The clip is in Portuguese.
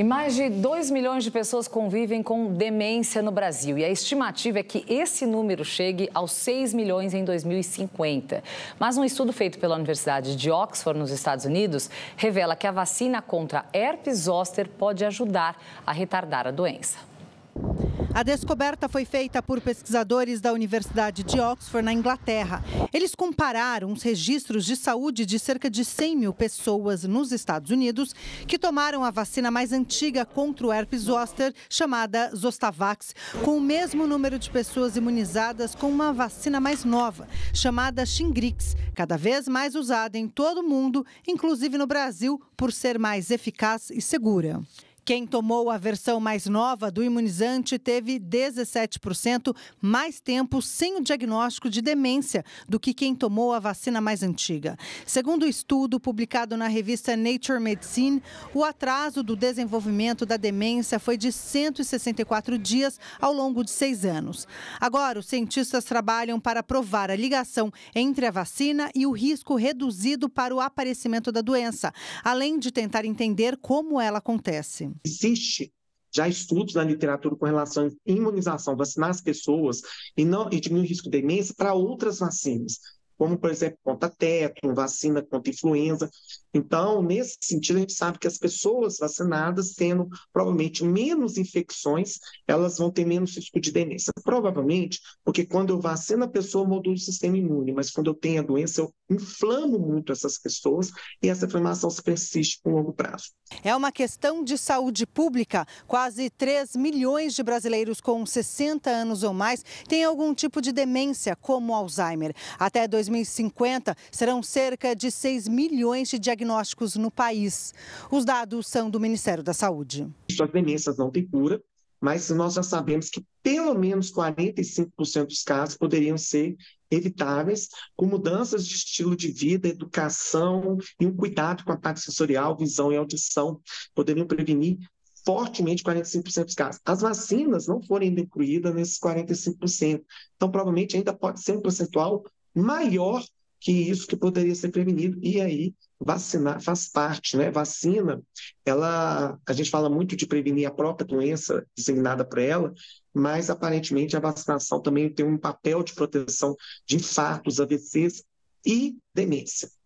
E mais de 2 milhões de pessoas convivem com demência no Brasil. E a estimativa é que esse número chegue aos 6 milhões em 2050. Mas um estudo feito pela Universidade de Oxford, nos Estados Unidos, revela que a vacina contra herpes zoster pode ajudar a retardar a doença. A descoberta foi feita por pesquisadores da Universidade de Oxford, na Inglaterra. Eles compararam os registros de saúde de cerca de 100 mil pessoas nos Estados Unidos que tomaram a vacina mais antiga contra o herpes zoster, chamada Zostavax, com o mesmo número de pessoas imunizadas com uma vacina mais nova, chamada Shingrix, cada vez mais usada em todo o mundo, inclusive no Brasil, por ser mais eficaz e segura. Quem tomou a versão mais nova do imunizante teve 17% mais tempo sem o diagnóstico de demência do que quem tomou a vacina mais antiga. Segundo o estudo publicado na revista Nature Medicine, o atraso do desenvolvimento da demência foi de 164 dias ao longo de 6 anos. Agora, os cientistas trabalham para provar a ligação entre a vacina e o risco reduzido para o aparecimento da doença, além de tentar entender como ela acontece. Existe já estudos na literatura com relação à imunização, vacinar as pessoas e diminuir o risco de demência para outras vacinas, como, por exemplo, contra tétano, vacina contra influenza. Então, nesse sentido, a gente sabe que as pessoas vacinadas, tendo provavelmente menos infecções, elas vão ter menos risco de demência. Provavelmente, porque quando eu vacino a pessoa, eu modulo o sistema imune, mas quando eu tenho a doença, eu inflamo muito essas pessoas e essa inflamação se persiste por longo prazo. É uma questão de saúde pública. Quase 3 milhões de brasileiros com 60 anos ou mais têm algum tipo de demência, como Alzheimer. Até 2050, serão cerca de 6 milhões de diagnósticos no país. Os dados são do Ministério da Saúde. As demências não têm cura, mas nós já sabemos que pelo menos 45% dos casos poderiam ser evitáveis com mudanças de estilo de vida, educação e um cuidado com a parte sensorial, visão e audição. Poderiam prevenir fortemente 45% dos casos. As vacinas não foram ainda incluídas nesses 45%. Então, provavelmente, ainda pode ser um percentual maior que isso que poderia ser prevenido. E aí, vacinar faz parte, né? Vacina, a gente fala muito de prevenir a própria doença disseminada por ela, mas aparentemente a vacinação também tem um papel de proteção de infartos, AVCs e demência.